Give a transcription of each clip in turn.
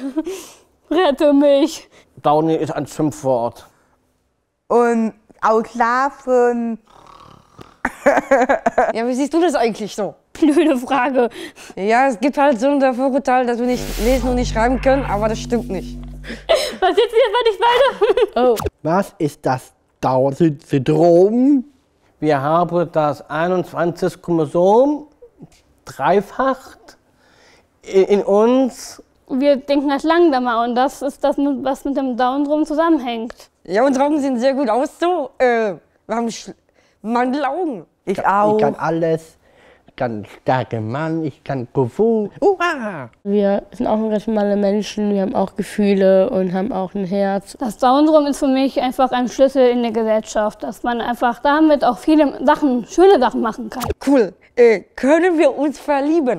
Rette mich. Downy ist ein Schimpfwort. Und ausschlafen. Ja, wie siehst du das eigentlich so? Blöde Frage. Ja, es gibt halt so ein Vorurteil, dass wir nicht lesen und nicht schreiben können, aber das stimmt nicht. Was jetzt wenn ich beide? Oh. Was ist das Down-Syndrom? Wir haben das 21. Chromosom dreifacht in uns. Wir denken das langsamer und das ist das, was mit dem Down-Syndrom zusammenhängt. Ja, unsere Augen sehen sehr gut aus so. Wir haben Mandelaugen. Ich auch. Ich kann alles. Ich kann ein starker Mann, ich kann Kung-Fu. Hurra! Wir sind auch ganz normale Menschen, wir haben auch Gefühle und haben auch ein Herz. Das Down-Syndrom ist für mich einfach ein Schlüssel in der Gesellschaft, dass man einfach damit auch viele Sachen, schöne Sachen machen kann. Cool. Können wir uns verlieben?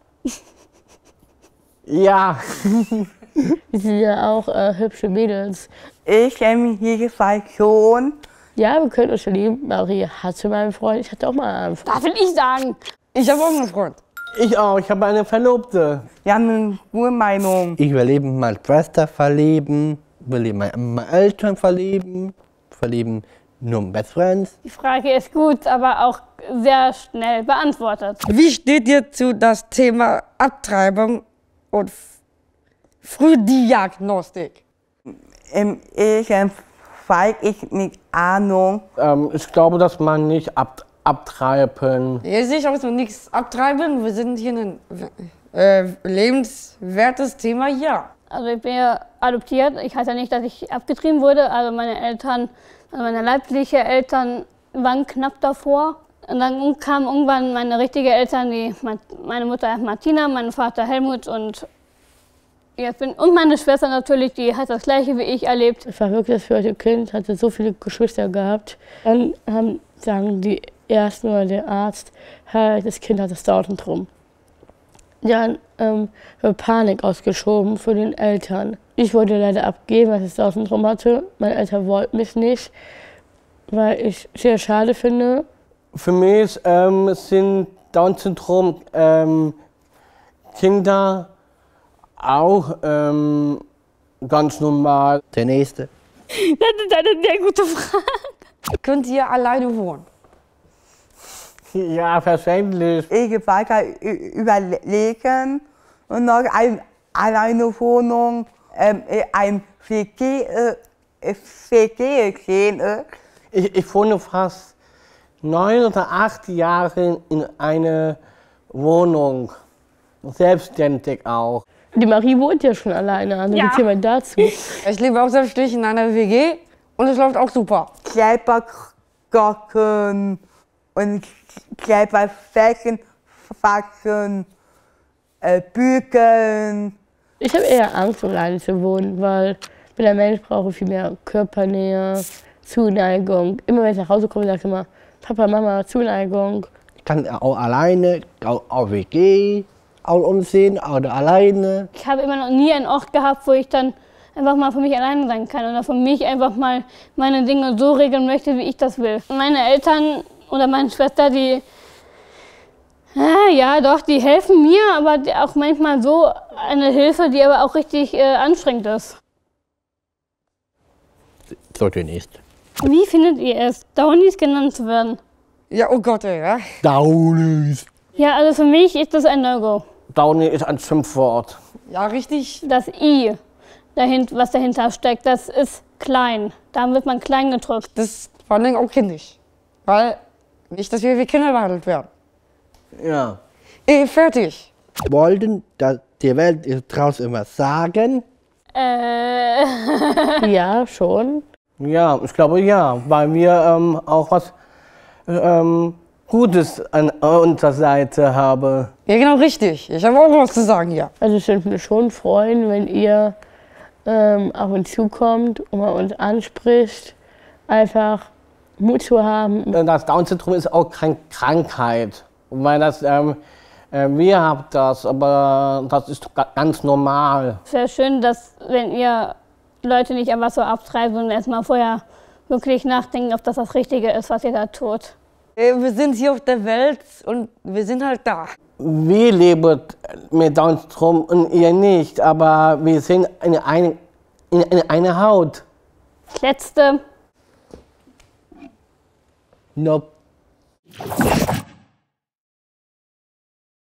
Ja. Wir sind ja auch hübsche Mädels. Ich kenne mich jedenfalls schon. Ja, wir können uns verlieben. Marie hatte mal einen Freund, ich hatte auch mal einen Freund. Das will ich sagen. Ich habe auch einen Freund. Ich auch, ich habe eine Verlobte. Wir haben eine gute Meinung. Ich will eben meine Schwester verlieben, will meine Eltern verlieben nur Best Friends. Die Frage ist gut, aber auch sehr schnell beantwortet. Wie steht dir zu das Thema Abtreibung und Frühdiagnostik? Ich ich nicht Ahnung. Ich glaube, dass man nicht abtreiben. Ja, sicher muss man nichts abtreiben. Wir sind hier ein lebenswertes Thema, ja. Also ich bin ja adoptiert. Ich heiße ja nicht, dass ich abgetrieben wurde. Also meine Eltern, also meine leiblichen Eltern waren knapp davor. Und dann kamen irgendwann meine richtigen Eltern, meine Mutter Martina, mein Vater Helmut und meine Schwester natürlich, die hat das Gleiche wie ich erlebt. Ich war wirklich das vierte Kind, hatte so viele Geschwister gehabt. Dann sagen die Ärzte oder der Arzt, hey, das Kind hat das Down-Syndrom. Dann wird Panik ausgeschoben für den Eltern. Ich wollte leider abgeben, weil ich das Down-Syndrom hatte. Meine Eltern wollten mich nicht, weil ich es sehr schade finde. Für mich sind Down-Syndrom Kinder auch ganz normal. Der nächste. Das ist eine sehr gute Frage. Könnt ihr alleine wohnen? Ja, verständlich. Ich will weiter überlegen und noch eine Wohnung, ein WG gehen. Ich wohne fast 9 oder 8 Jahre in einer Wohnung. Selbstständig auch. Die Marie wohnt ja schon alleine, also Ja. wie kommt dazu? Ich lebe auch selbstständig in einer WG und es läuft auch super. Selber kochen und selber Fächen waschen, bügeln. Ich habe eher Angst, alleine zu wohnen, weil ich bin ein Mensch, brauche viel mehr Körpernähe, Zuneigung. Immer wenn ich nach Hause komme, sage ich immer, Papa, Mama, Zuneigung. Ich kann auch alleine, auch WG, auch umsehen, oder alleine. Ich habe immer noch nie einen Ort gehabt, wo ich dann einfach mal für mich alleine sein kann oder für mich einfach mal meine Dinge so regeln möchte, wie ich das will. Meine Eltern oder meine Schwester, die helfen mir, aber auch manchmal so eine Hilfe, die aber auch richtig anstrengend ist. So, der nächste. Wie findet ihr es, Downies genannt zu werden? Ja, oh Gott, ja. Downies. Ja, also für mich ist das ein No-Go. Downy ist ein Schimpfwort. Ja, richtig. Das I, was dahinter steckt, das ist klein. Da wird man klein gedrückt. Das ist vor allem auch kindisch. Weil nicht, dass wir wie Kinder behandelt werden. Ja. Fertig. Wollten, dass die Welt draußen immer sagen. Ja, schon. Ja, ich glaube ja, weil wir auch was Gutes an unserer Seite haben. Ja, genau richtig. Ich habe auch was zu sagen hier. Also ich würde mich schon freuen, wenn ihr auf uns zukommt und mal uns anspricht. Einfach Mut zu haben. Das Down-Syndrom ist auch keine Krankheit. Weil das, wir haben das, aber das ist ganz normal. Es wäre schön, dass, wenn ihr Leute nicht einfach so abtreibt und erstmal vorher wirklich nachdenken, ob das Richtige ist, was ihr da tut. Wir sind hier auf der Welt und wir sind halt da. wir leben mit Down-Syndrom und ihr nicht, aber wir sind in einer Haut. Das letzte. Nope.